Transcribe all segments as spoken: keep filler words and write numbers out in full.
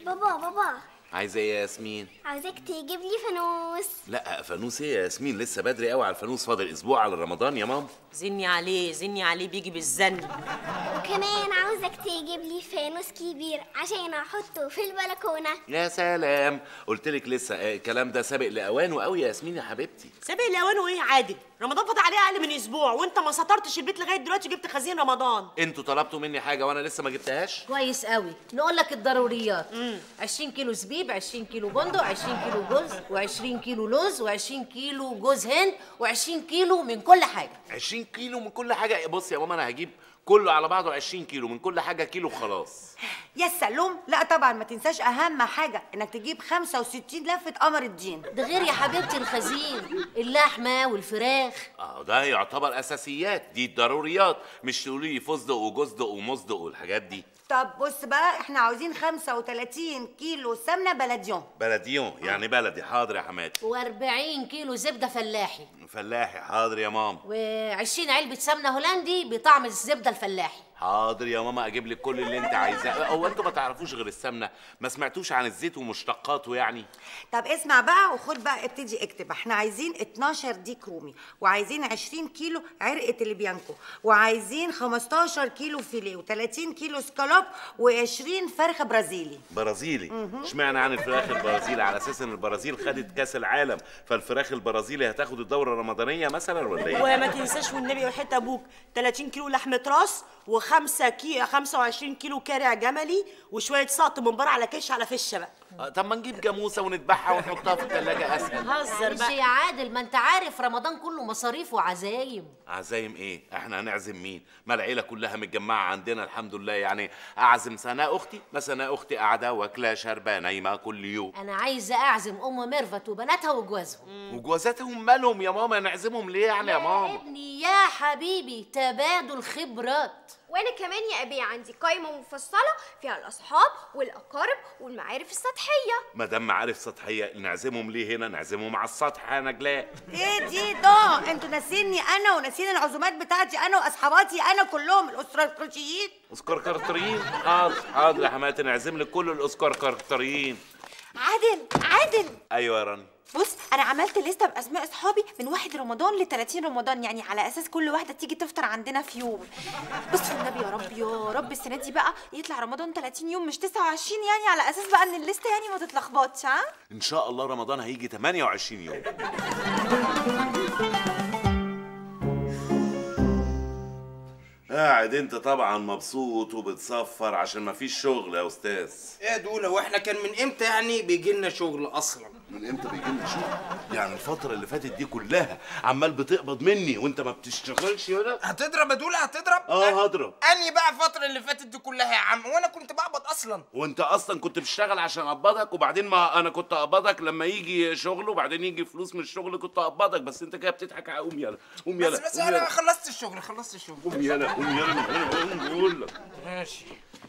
بابا بابا عايزه ايه يا ياسمين؟ عاوزاك تجيب لي فانوس. لا فانوس ايه يا ياسمين؟ لسه بدري قوي على الفانوس، فاضل اسبوع على رمضان يا ماما. زني عليه زني عليه بيجي بالزن. وكمان عاوزك تجيب لي فانوس كبير عشان احطه في البلكونه. يا سلام، قلت لك لسه الكلام ده سابق لاوانه قوي يا ياسمين يا حبيبتي. سابق لاوانه ايه عادل؟ رمضان فاضل عليه اقل من اسبوع وانت ما سطرتش البيت لغايه دلوقتي جبت خزين رمضان. انتوا طلبتوا مني حاجه وانا لسه ما جبتهاش؟ كويس قوي. نقول لك الضروريات. عشرين كيلو زبيب، عشرين كيلو بندق، عشرين كيلو جوز، وعشرين كيلو لوز، وعشرين كيلو جوز هند، وعشرين كيلو من كل حاجه. عشرين كيلو من كل حاجه؟ بص يا ماما انا هجيب كله على بعضه عشرين كيلو من كل حاجه، كيلو خلاص. يا سلوم، لا طبعا ما تنساش اهم حاجه انك تجيب خمسة وستين لفه قمر الدين. ده غير يا حبيبتي الخزين، اللحمه والفراخ. اه ده يعتبر اساسيات، دي الضروريات، مش تقولي لي فستق وجزدق ومصدق والحاجات دي. طب بص بقى، احنا عاوزين خمسة وتلاتين كيلو سمنه بلديون. بلديون يعني بلدي، حاضر يا حماتي. وأربعين كيلو زبده فلاحي. فلاحي، حاضر يا ماما. وعشرين علبه سمنه هولندي بطعم الزبده الفلاحي. حاضر يا ماما، اجيب لك كل اللي انت عايزاه. هو انتوا ما تعرفوش غير السمنه؟ ما سمعتوش عن الزيت ومشتقاته يعني؟ طب اسمع بقى وخد بقى، ابتدي اكتب. احنا عايزين اتناشر ديك رومي، وعايزين عشرين كيلو عرقه البيانكو، وعايزين خمستاشر كيلو فيليه، وتلاتين كيلو سكالوب، وعشرين فرخه برازيلي. برازيلي؟ اشمعنى عن الفراخ البرازيلي؟ على اساس ان البرازيل خدت كاس العالم فالفراخ البرازيلي هتاخد الدوره الرمضانيه مثلا ولا ايه؟ وما تنساش والنبي وحياة ابوك تلاتين كيلو لحمه راس، وخمسة كيلو خمسة وعشرين كيلو كارع جملي، وشويه سقط من بره على كش على فشه بقى. آه طب ما نجيب جاموسه ونذبحها ونحطها في الثلاجه اسهل. هزر مش بقى يا عادل، ما انت عارف رمضان كله مصاريف وعزايم. عزايم ايه؟ احنا هنعزم مين؟ ما العيله كلها متجمعه عندنا الحمد لله. يعني اعزم سناء اختي؟ ما سناء اختي قاعده واكله شاربه نايمه كل يوم. انا عايزه اعزم ام ميرفت وبناتها وجوازهم. وجوازاتهم مالهم يا ماما؟ نعزمهم ليه يعني يا ماما؟ يا ابني يا حبيبي، تبادل خبرات. وانا كمان يا ابي عندي قايمه مفصله فيها الاصحاب والاقارب والمعارف السطحيه. ما دام معارف سطحيه نعزمهم ليه هنا؟ نعزمهم على السطح يا نجلاء. ايه دي ده؟ انتوا ناسيني انا وناسين العزومات بتاعتي انا واصحاباتي انا كلهم الاستراتيجيين. اسكركرتريين؟ حاضر حاضر يا حماتي، نعزم لك كل الاسكركرتريين. عادل عادل، ايوه يا راني. بص انا عملت لسته باسماء اصحابي من واحد رمضان ل تلاتين رمضان، يعني على اساس كل واحده تيجي تفطر عندنا في يوم. بص والنبي يا رب يا رب السنه دي بقى يطلع رمضان تلاتين يوم مش تسعة وعشرين، يعني على اساس بقى ان الليسته يعني ما تتلخبطش. ها ان شاء الله رمضان هيجي تمانية وعشرين يوم. قاعد انت طبعا مبسوط وبتصفر عشان ما فيش شغل يا استاذ. ايه يا دوله، واحنا كان من امتى يعني بيجي لنا شغل اصلا؟ من امتى بيجي لنا شغل؟ يعني الفتره اللي فاتت دي كلها عمال بتقبض مني وانت ما بتشتغلش ولا؟ هتضرب يا دوله هتضرب؟ اه هضرب. اني بقى الفتره اللي فاتت دي كلها يا عم، وانا كنت بقبض اصلا. وانت اصلا كنت بتشتغل عشان اقبضك، وبعدين ما انا كنت اقبضك لما يجي شغل، وبعدين يجي فلوس من الشغل كنت اقبضك، بس انت كده بتضحك. قوم يلا قوم يلا. بس بس انا خلصت الشغل خلصت الشغل. قوم يلا قوم يلا انا بقول لك. ماشي.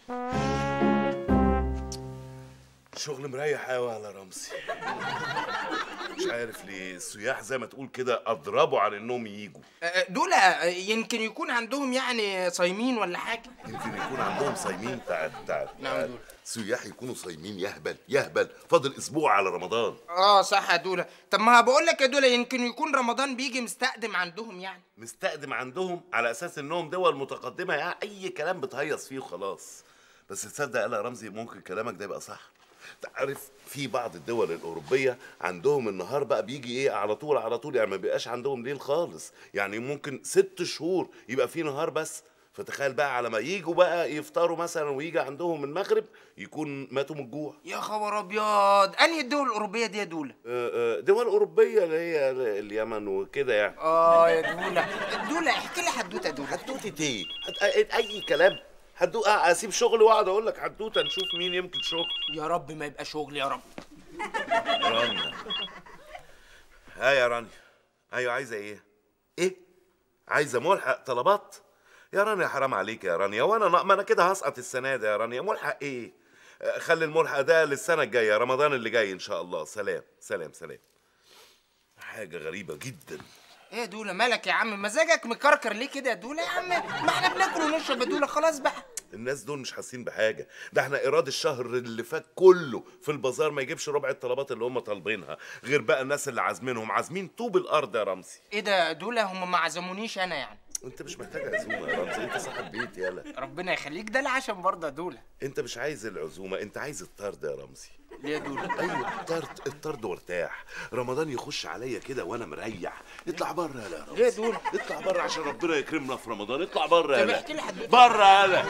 شغل مريح قوي على رمزي. مش عارف ليه السياح زي ما تقول كده اضربوا على انهم ييجوا. دول يمكن يكون عندهم يعني صايمين ولا حاجه. يمكن يكون عندهم صايمين. تعال تعال نعم. سياح يكونوا صايمين؟ يهبل يهبل، فاضل اسبوع على رمضان. اه صح يا دوله. طب ما بقول لك يا دوله يمكن يكون رمضان بيجي مستقدم عندهم يعني. مستقدم عندهم على اساس انهم دول متقدمه؟ يعني اي كلام بتهيص فيه وخلاص. بس تصدق يا رمزي ممكن كلامك ده يبقى صح. تعرف في بعض الدول الاوروبيه عندهم النهار بقى بيجي ايه على طول على طول، يعني ما بيبقاش عندهم ليل خالص. يعني ممكن ست شهور يبقى في نهار بس. فتخيل بقى على ما يجوا بقى يفطروا مثلا ويجي عندهم المغرب يكون ماتوا من الجوع. يا خبر ابيض، انهي الدول الاوروبيه دي يا دوله؟ دول اوروبيه اللي هي اليمن وكده يعني. اه يا دوله. دوله احكي لي حدوته يا دوله. حدوته ايه؟ اي كلام. حدوته اسيب شغلي واقعد اقول لك حدوته نشوف مين يمكن شغل. يا رب ما يبقى شغل يا رب. رانيا. ها يا رانيا. ايوه عايزه ايه؟ ايه؟ عايزه ملحق طلبات؟ يا رانيا حرام عليك يا رانيا، وانا ما انا كده هسقط السنه دي يا رانيا. ملحق ايه؟ خلي الملحق ده للسنه الجايه، رمضان اللي جاي ان شاء الله. سلام سلام سلام. حاجه غريبه جدا. ايه يا دوله مالك يا عم؟ مزاجك مكركر ليه كده يا دوله يا عم؟ ما احنا بناكل ونشرب يا دوله، خلاص بقى. الناس دول مش حاسين بحاجه، ده احنا ايراد الشهر اللي فات كله في البازار ما يجيبش ربع الطلبات اللي هم طالبينها، غير بقى الناس اللي عازمينهم عازمين طوب الارض يا رمزي. ايه ده يا دوله؟ هم ما عزمونيش انا يعني؟ انت مش محتاج عزومه يا رمزي، انت صاحب بيت يالا. ربنا يخليك، ده العشم برضه يا دوله. انت مش عايز العزومه، انت عايز الطرد يا رمزي. ليه يا دوله؟ ايوه الطرد، الطرد وارتاح. رمضان يخش عليا كده وانا مريح. اطلع بره يالا يا رمزي. ليه يا دوله؟ اطلع بره عشان ربنا يكرمنا في رمضان. اطلع بره طب يالا. احكي لي حدوته. بره يالا.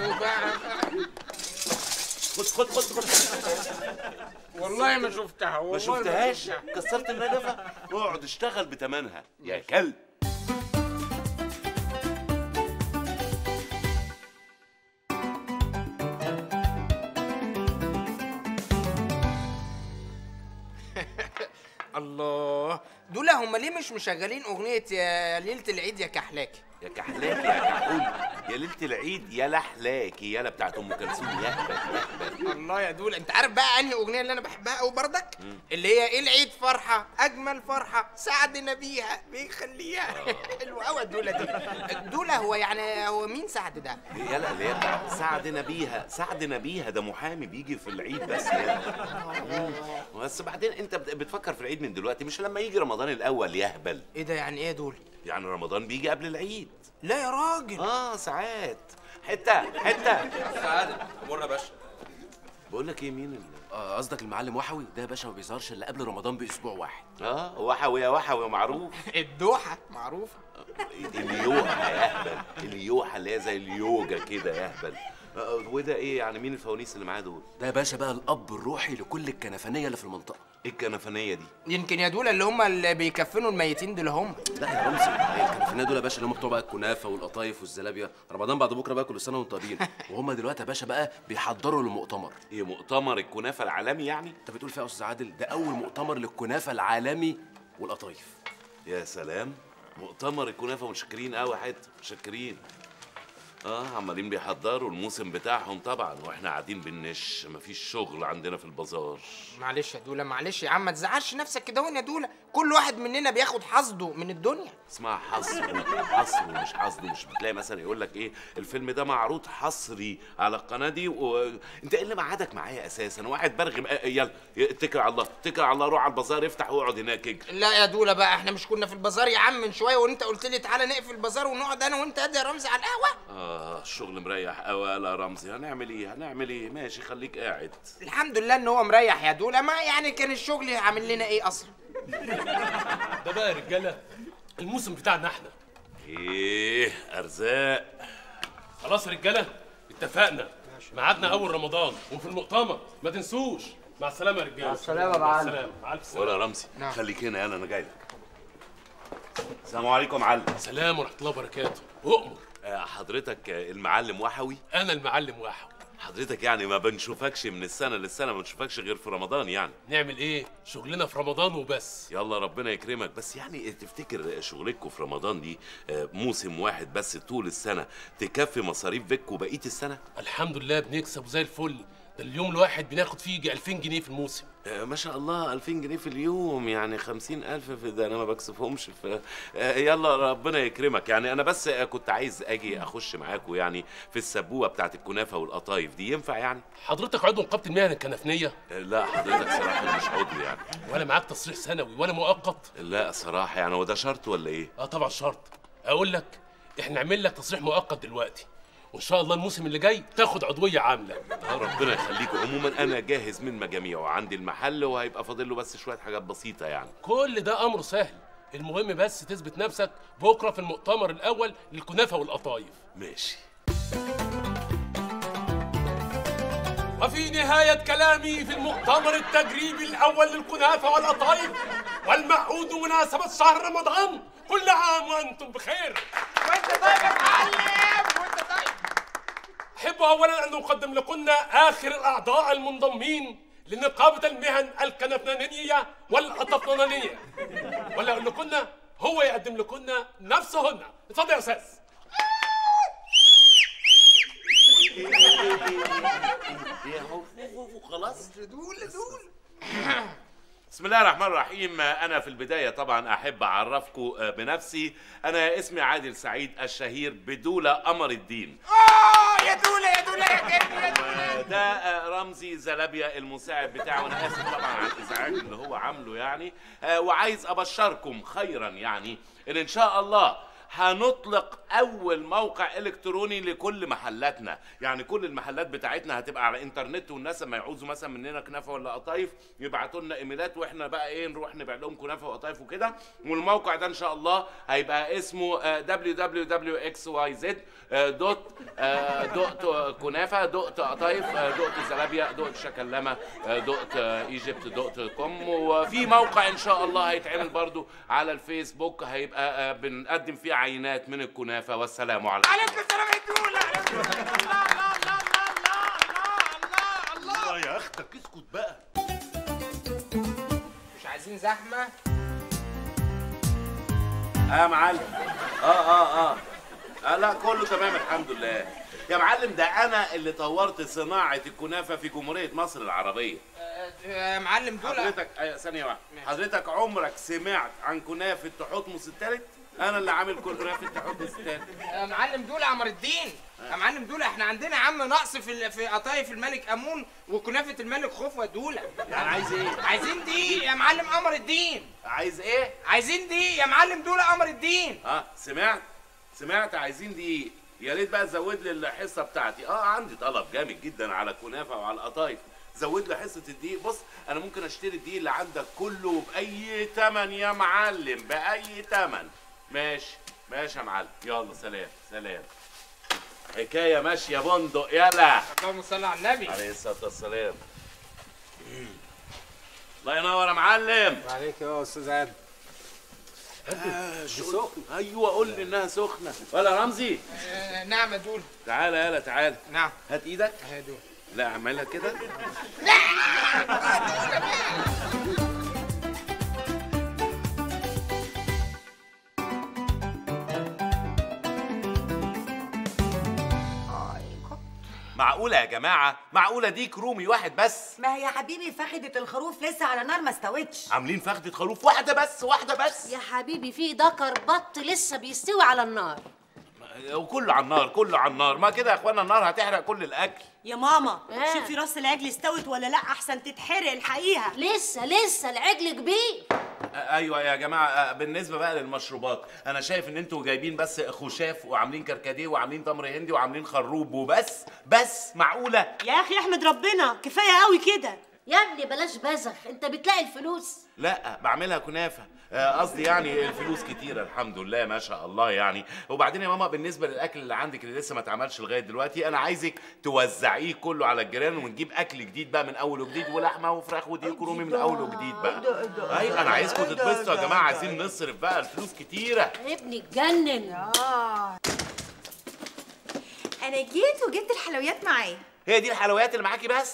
خد خد خد خد. والله ما شفتها. والله ما شفتهاش؟ كسرت النجفه؟ اقعد اشتغل بتمنها يا كلب. الله، دول هم ليه مش مشغلين اغنيه يا ليله العيد يا كحلاكي؟ يا كحلاكي يا كحول، يا ليله العيد يا لحلاكي يالا بتاعت ام كلثوم. يا هبل يا الله يا دول، انت عارف بقى انهي اغنيه اللي انا بحبها قوي بردك؟ اللي هي ايه العيد فرحه اجمل فرحه سعدنا بيها بيخليها. حلوه قوي الدوله دي. دوله هو يعني هو مين سعد ده؟ يالا اللي هي بتاعت سعدنا بيها. سعدنا بيها ده محامي بيجي في العيد بس يالا. بس بعدين انت بتفكر في العيد من دلوقتي، مش لما يجي رمضان الاول يا هبل. ايه ده يعني ايه دول؟ يعني رمضان بيجي قبل العيد. لا يا راجل. اه ساعات. حته حته. سعادة امورنا يا باشا. بقول لك ايه، مين اللي آه، قصدك المعلم وحوي ده يا باشا ما بيظهرش الا قبل رمضان باسبوع واحد. اه وحوي يا وحوي معروف. الدوحه معروفه. اليوحة يا اهبل، اليوحة اللي هي زي اليوجا كده يا اهبل. وده ايه يعني؟ مين الفوانيس اللي معاه دول؟ ده يا باشا بقى الاب الروحي لكل الكنفانيه اللي في المنطقه. ايه الكنفانيه دي؟ يمكن يا دول اللي هم اللي بيكفنوا الميتين دول هم. لا يا رمزي، هي الكنفانيه دول يا باشا اللي هم بتوع بقى الكنافه والقطايف والزلابيه. رمضان بعد بكره بقى، كل سنه وانتم طيبين. وهم دلوقتي يا باشا بقى بيحضروا للمؤتمر. ايه مؤتمر الكنافه العالمي يعني؟ انت بتقول فيها يا استاذ عادل؟ ده اول مؤتمر للكنافه العالمي والقطايف. يا سلام، مؤتمر الكنافه. متشكرين قوي حته، متشكرين. اه عمالين بيحضروا الموسم بتاعهم طبعا، واحنا قاعدين بنش، مفيش شغل عندنا في البازار. معلش يا دوله، معلش يا عم، ما تزعلش نفسك كده هون يا دوله. كل واحد مننا بياخد حظه من الدنيا. اسمها حصر، حصر مش حصر. مش بتلاقي مثلا يقول لك ايه الفيلم ده معروض حصري على القناه دي و... انت ايه اللي معادك معايا اساسا؟ واحد برغم. يلا اتكل على الله، اتكل على الله، روح على البازار افتح واقعد هناك اجري. لا يا دوله بقى، احنا مش كنا في البازار يا عم من شويه وانت قلت لي تعالى نقفل البازار ونقعد انا وانت يا رمزي على القهوه؟ اه الشغل مريح قوي يا رمزي. هنعمل ايه هنعمل ايه؟ ماشي خليك قاعد. الحمد لله ان هو مريح يا دوله. ما يعني كان الشغل عامل لنا ايه اصلا؟ ده بقى يا رجاله الموسم بتاعنا احنا. ايه ارزاق. خلاص يا رجاله اتفقنا، ميعادنا اول رمضان وفي المؤتمر، ما تنسوش. مع السلامه يا رجاله. مع السلامه يا معلم. مع السلامه. مع الف سلامه. ولا رمزي نعم. خليك هنا يلا، انا جاي لك. السلام عليكم يا معلم. سلام ورحمه الله وبركاته. اؤمر. آه، حضرتك المعلم وحوي؟ انا المعلم وحوي. حضرتك يعني ما بنشوفكش من السنه للسنه، ما بنشوفكش غير في رمضان يعني. نعمل ايه؟ شغلنا في رمضان وبس. يلا ربنا يكرمك. بس يعني تفتكر شغلكوا في رمضان دي آه، موسم واحد بس طول السنه تكفي مصاريف فيكوا بقيه السنه؟ الحمد لله بنكسب زي الفل. ده اليوم الواحد بناخد فيه يجي ألفين جنيه في الموسم. آه، ما شاء الله ألفين جنيه في اليوم، يعني خمسين ألف في ده. أنا ما بكسبهمش في آه، يلا ربنا يكرمك. يعني أنا بس آه، كنت عايز أجي أخش معاكوا يعني في السبوة بتاعت الكنافة والقطايف دي، ينفع يعني؟ حضرتك عضو نقابه المهن الكنفنيه؟ آه، لا حضرتك صراحة مش عضو يعني. ولا معاك تصريح سنوي ولا مؤقت؟ لا صراحة يعني. وده شرط ولا إيه؟ اه طبعا شرط. اقول لك احنا نعمل لك تصريح مؤقت دلوقتي، وان شاء الله الموسم اللي جاي تاخد عضويه عامله. آه، ربنا يخليكوا. عموما انا جاهز من مجاميع وعندي المحل، وهيبقى فاضل له بس شويه حاجات بسيطه يعني. كل ده امره سهل، المهم بس تثبت نفسك بكره في المؤتمر الاول للكنافه والقطايف. ماشي. وفي نهايه كلامي في المؤتمر التجريبي الاول للكنافه والقطايف والمعهود مناسبه شهر رمضان، كل عام وانتم بخير. وانت طيب يا معلم، وانت طيب. احب اولا ان اقدم لكم اخر الاعضاء المنضمين لنقابه المهن الكنفنانيه والقطفنانيه، ولا اقول لكم هو يقدم لكم نفسهن. اتفضل يا استاذ. ايه اهو خلاص. دول دول بسم الله الرحمن الرحيم. انا في البدايه طبعا احب اعرفكم بنفسي. انا اسمي عادل سعيد الشهير بدولة قمر الدين. اه يا دوله يا دوله يا كريم يا دوله. ده رمزي زلابيا المساعد بتاعه. انا اسف طبعا على الازعاج اللي هو عامله يعني، وعايز ابشركم خيرا يعني ان ان شاء الله هنطلق اول موقع الكتروني لكل محلاتنا. يعني كل المحلات بتاعتنا هتبقى على الانترنت، والناس لما يعوزوا مثلا مننا كنافه ولا قطايف يبعتوا لنا ايميلات، واحنا بقى ايه نروح نبيع لهم كنافه وقطايف وكده. والموقع ده ان شاء الله هيبقى اسمه دبليو دبليو دبليو اكس واي زد دوت دوت كنافه دوت قطايف دوت زلابيا دوت شكلمه دوت ايجيبت دوت كوم. وفي موقع ان شاء الله هيتعمل برضو على الفيسبوك هيبقى بنقدم فيه عينات من الكنافه. والسلام عليكم. عليكم السلام يا دوله. الله الله الله الله الله الله. الله يا اختك اسكت بقى. مش عايزين زحمه. اه يا معلم. اه اه اه آه لا كله تمام الحمد لله يا معلم. ده انا اللي طورت صناعه الكنافه في جمهوريه مصر العربيه. يا معلم دول حضرتك ايوه ثانيه واحده. حضرتك عمرك سمعت عن كنافه تحتمس الثالث؟ انا اللي عامل كنافه تحتمس الثالث. يا معلم دول قمر الدين. يا معلم دول احنا عندنا يا عم نقص في في قطايف الملك امون وكنافه الملك خوف ودوله. يعني عايز ايه؟ عايزين دي يا معلم قمر الدين. عايز ايه؟ عايزين دي يا معلم دول قمر الدين. اه سمعت سمعت عايزين دي. يا ريت بقى تزود لي الحصه بتاعتي. اه عندي طلب جامد جدا على الكنافه وعلى القطايف. زود لي حصه الدقيق. بص انا ممكن اشتري الدقيق اللي عندك كله باي تمن يا معلم، باي تمن. ماشي ماشي يا معلم. يلا سلام سلام. حكايه ماشيه بندق. يلا اللهم صل على النبي عليه الصلاه والسلام. الله ينور يا معلم. عليك يا استاذ عادل. آه سخنه. ايوه قول لي انها سخنه. ولا رمزي؟ آه نعم يا دول. تعالى يلا تعالى. نعم. هات ايدك. يا دول. لا اعملها كده. معقولة يا جماعة؟ معقولة ديك رومي واحد بس؟ ما هي يا حبيبي فخدة الخروف لسه على نار ما استوتش. عاملين فخدة خروف واحدة بس واحدة بس؟ يا حبيبي في دكر بط لسه بيستوي على النار. وكله على النار كله على النار. ما كده يا اخوانا النار هتحرق كل الاكل. يا ماما آه. شوفي راس العجل استوت ولا لا احسن تتحرق الحقيقه. لسه لسه العجل كبير. ايوه يا جماعه. بالنسبه بقى للمشروبات انا شايف ان انتوا جايبين بس خشاف وعاملين كركديه وعاملين تمر هندي وعاملين خروب وبس. بس معقوله يا اخي احمد ربنا كفايه قوي كده. يا ابني بلاش بزخ، انت بتلاقي الفلوس؟ لا بعملها كنافه. قصدي يعني الفلوس كتيره الحمد لله ما شاء الله يعني. وبعدين يا ماما بالنسبه للاكل اللي عندك اللي لسه ما اتعملش لغايه دلوقتي انا عايزك توزعيه كله على الجيران ونجيب اكل جديد بقى من اول وجديد ولحمه وفراخ وديك رومي من اول وجديد بقى. ايوه انا عايزكم تتبسطوا يا جماعه. عايزين نصرف بقى الفلوس كتيره. ابني اتجنن. انا جيت وجبت الحلويات معايا. هي دي الحلويات اللي معاكي بس؟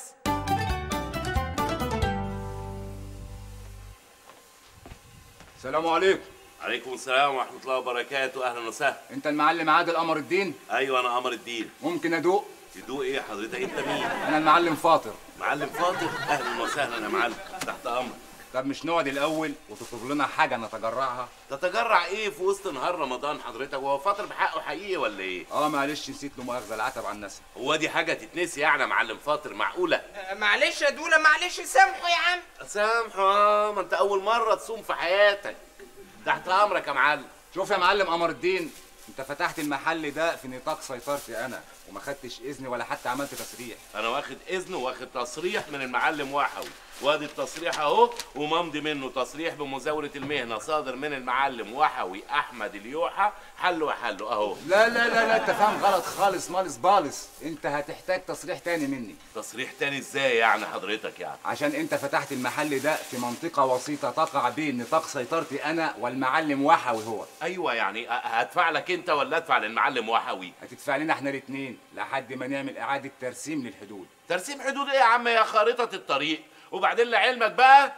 السلام عليكم. عليكم السلام ورحمه الله وبركاته. اهلا وسهلا. انت المعلم عادل قمر الدين؟ ايوه انا قمر الدين. ممكن ادوق؟ تدوق ايه حضرتك؟ انت مين؟ انا المعلم فاطر. معلم فاطر؟ اهلا وسهلا يا معلم تحت امرك. طب مش نقعد الاول وتطلب لنا حاجه نتجرعها؟ تتجرع ايه في وسط نهار رمضان حضرتك؟ هو فاطر بحقه حقيقي ولا ايه؟ اه معلش نسيت له مؤاخذه العتب عن الناس. هو دي حاجه تتنسي يعني يا معلم فاطر؟ معقوله؟ آه معلش يا دوله معلش سامحوا يا عم. سامحوا. اه ما انت اول مره تصوم في حياتك. تحت امرك يا معلم. شوف يا معلم قمر الدين، انت فتحت المحل ده في نطاق سيطرتي انا وما خدتش اذن ولا حتى عملت تصريح. انا واخد اذن واخد تصريح من المعلم وحوي، وادي التصريح اهو وممضي منه تصريح بمزاوله المهنه صادر من المعلم وحوي احمد اليوحى حله وحله اهو. لا لا لا لا انت فاهم غلط خالص مالص بالص. انت هتحتاج تصريح تاني مني. تصريح تاني ازاي يعني حضرتك يعني؟ عشان انت فتحت المحل ده في منطقه وسيطه تقع بين نطاق سيطرتي انا والمعلم وحوي هو. ايوه يعني هدفع لك انت ولا ادفع للمعلم وحوي؟ هتدفع لنا احنا الاثنين لحد ما نعمل اعاده ترسيم للحدود. ترسيم حدود ايه يا عم؟ يا خارطه الطريق. وبعدين لعلمك بقى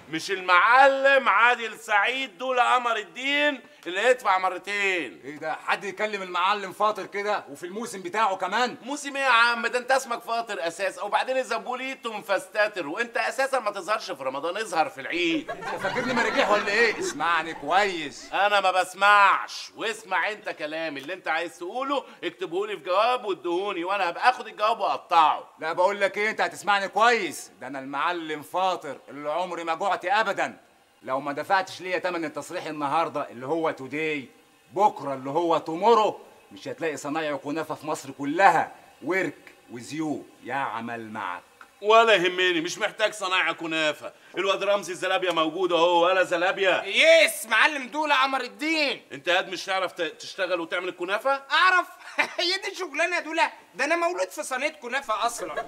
مش المعلم عادل سعيد دول قمر الدين اللي يدفع مرتين. ايه ده؟ حد يكلم المعلم فاطر كده وفي الموسم بتاعه كمان؟ موسم ايه يا عم؟ ده انت اسمك فاطر اساسا، وبعدين الزبوليتو مفستاتر، وانت اساسا ما تظهرش في رمضان، اظهر في العيد. انت فاكرني مراجيح ولا ايه؟ اسمعني كويس. انا ما بسمعش، واسمع انت كلامي اللي انت عايز تقوله اكتبهولي في جواب وادهوني، وانا هبقى اخد الجواب واقطعه. لا بقول لك ايه، انت هتسمعني كويس. ده انا المعلم فاطر اللي عمري ما جوعت ابدا. لو ما دفعتش ليا تمن التصريح النهارده اللي هو توداي، بكره اللي هو تومورو، مش هتلاقي صنايع كنافه في مصر كلها ورك وزيو يعمل معك. ولا يهمني، مش محتاج صنايع كنافه. الواد رمزي الزلابيه موجود اهو. ولا زلابيه؟ يس معلم دولة قمر الدين. انت قد مش تعرف تشتغل وتعمل الكنافه؟ اعرف. هي دي شغلانه دولة؟ ده انا مولود في صينيه كنافه اصلا.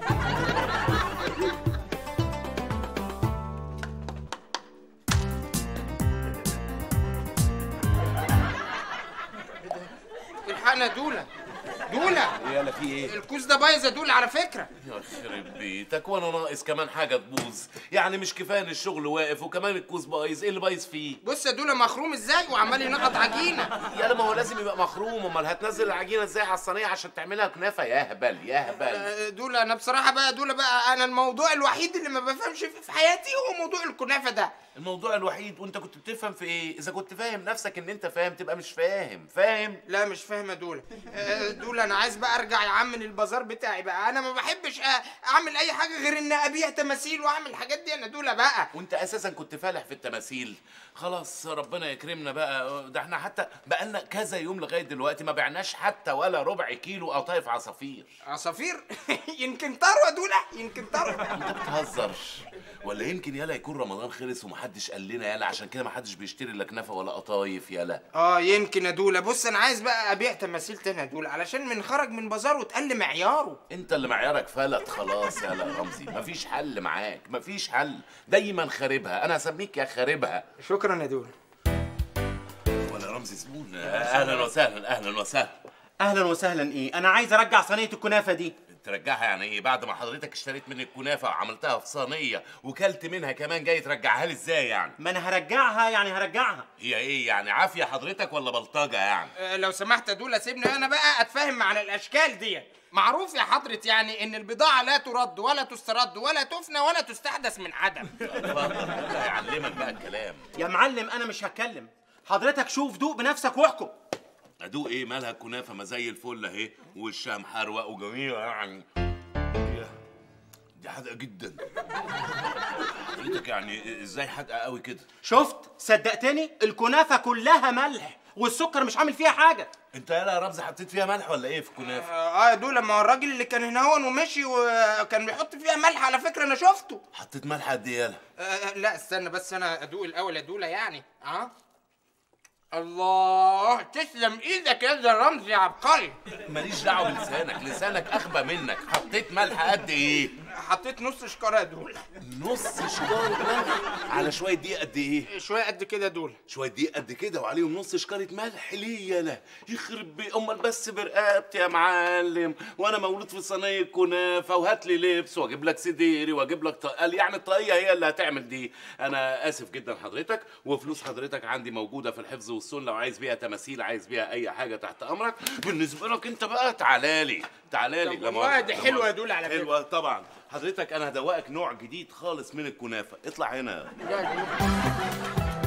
الحقنا دولة دولة. يلا في ايه؟ الكوز ده بايظ يا دولة على فكرة. يا خرب بيتك، وانا ناقص كمان حاجة تبوظ؟ يعني مش كفاية ان الشغل واقف وكمان الكوز بايظ؟ ايه اللي بايظ فيه؟ بص يا دولة مخروم ازاي وعمال ينقط عجينة. يلا ما هو لازم يبقى مخروم، امال هتنزل العجينة ازاي على الصينية عشان تعملها كنافة؟ يا هبل يا هبل. دولة انا بصراحة بقى دولة بقى انا الموضوع الوحيد اللي ما بفهمش فيه في حياتي هو موضوع الكنافة ده. الموضوع الوحيد؟ وانت كنت بتفهم في ايه؟ اذا كنت فاهم نفسك ان انت فاهم تبقى مش فاهم. فاهم؟ لا مش فاهم يا دولة. دولة انا عايز بقى ارجع يا عم للبازار بتاعي بقى. انا ما بحبش اعمل اي حاجة غير ان ابيع تماثيل واعمل الحاجات دي انا دولة بقى. وانت اساسا كنت فالح في التماثيل. خلاص ربنا يكرمنا بقى. ده احنا حتى بقالنا كذا يوم لغايه دلوقتي ما بعناش حتى ولا ربع كيلو قطايف عصافير. عصافير؟ يمكن طروا يا دولة، يمكن طروا. انت بتهزر ولا يمكن يالا يكون رمضان خلص ومحدش قال لنا يالا عشان كده محدش بيشتري لا كنافه ولا قطايف يالا؟ اه يمكن يا دولة. بص انا عايز بقى ابيع تماثيل تاني يا دولة علشان من خرج من بازار وتقل معياره. انت اللي معيارك فلت خلاص يالا يا رمزي. مفيش حل معاك، مفيش حل. دايما خاربها. انا هسميك يا خاربها. شكرا يا دولة. ولا رمزي زبون. اهلا وسهلا. اهلا وسهلا. اهلا وسهلا. ايه انا عايز ارجع صينيه الكنافه دي. ترجعها يعني ايه؟ بعد ما حضرتك اشتريت مني الكنافه وعملتها في صينيه وكلت منها كمان جاي ترجعها لي ازاي يعني؟ ما انا هرجعها يعني هرجعها. هي ايه يعني؟ عافيه حضرتك ولا بلطجه يعني؟ أه لو سمحت يا دولة سيبني انا بقى اتفاهم على الاشكال دي. معروف يا حضرة يعني ان البضاعة لا ترد ولا تسترد ولا تفنى ولا تستحدث من عدم. اتفضل هيعلمك بقى الكلام. يا معلم انا مش هتكلم، حضرتك شوف دوق بنفسك واحكم. ادوق ايه؟ مالها الكنافه ما زي الفل اهي ووشها محروق وجميله يعني. دي حادقه جدا. حضرتك يعني ازاي حادقه قوي كده؟ شفت؟ صدقتني الكنافه كلها ملح والسكر مش عامل فيها حاجه. انت يالا يا رمزي حطيت فيها ملح ولا ايه في الكنافه؟ اه يا دولة ما هو الراجل اللي كان هنا هون ومشي وكان بيحط فيها ملح على فكرة انا شفته. حطيت ملح قد ايه يالا؟ آه لا استنى بس انا ادوق الاول يا دولة يعني. اه الله تسلم ايدك يا ده رمزي يا عبقري. ماليش دعوه بلسانك، لسانك اغبى منك. حطيت ملح قد ايه؟ حطيت نص شكاره يا دولة. نص شكاره ملح على شويه دقيق قد ايه؟ شويه قد كده يا دولة. شويه دقيق قد كده وعليهم نص شكاره ملح؟ ليه يالا؟ يخرب بي امال بس برقبتي يا معلم. وانا مولود في صينيه كنافه وهات لي لبس واجيب لك سديري واجيب لك طقال يعني الطاقيه هي اللي هتعمل دي. انا اسف جدا حضرتك، وفلوس حضرتك عندي موجوده في الحفظ والصون لو عايز بيها تماثيل عايز بيها اي حاجه تحت امرك. بالنسبه لك انت بقى تعالى لي تعالى لي. لا والله دي حلوه يا دولة على فكره. حلوه طبعا. حضرتك انا هدوقك نوع جديد خالص من الكنافه. اطلع هنا. لا